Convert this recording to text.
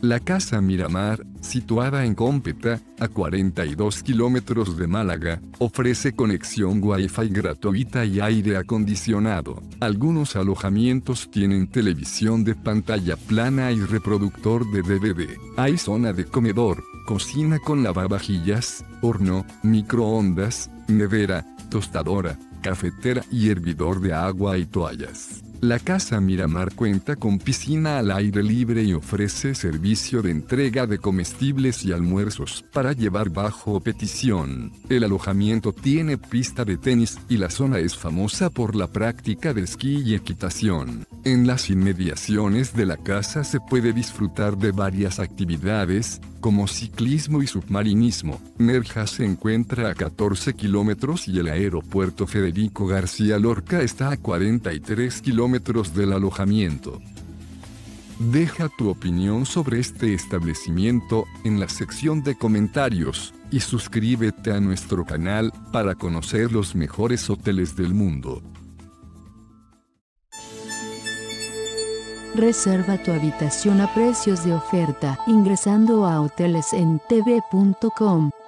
La Casa Miramar, situada en Cómpeta, a 42 kilómetros de Málaga, ofrece conexión Wi-Fi gratuita y aire acondicionado. Algunos alojamientos tienen televisión de pantalla plana y reproductor de DVD. Hay zona de comedor, cocina con lavavajillas, horno, microondas, nevera, tostadora, cafetera y hervidor de agua y toallas. La Casa Miramar cuenta con piscina al aire libre y ofrece servicio de entrega de comestibles y almuerzos para llevar bajo petición. El alojamiento tiene pista de tenis y la zona es famosa por la práctica de esquí y equitación. En las inmediaciones de la casa se puede disfrutar de varias actividades, como ciclismo y submarinismo. Nerja se encuentra a 14 kilómetros y el aeropuerto Federico García Lorca está a 43 kilómetros del alojamiento. Deja tu opinión sobre este establecimiento en la sección de comentarios y suscríbete a nuestro canal para conocer los mejores hoteles del mundo. Reserva tu habitación a precios de oferta ingresando a hotelesentv.com.